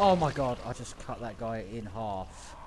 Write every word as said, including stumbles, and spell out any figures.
Oh my god, I just cut that guy in half.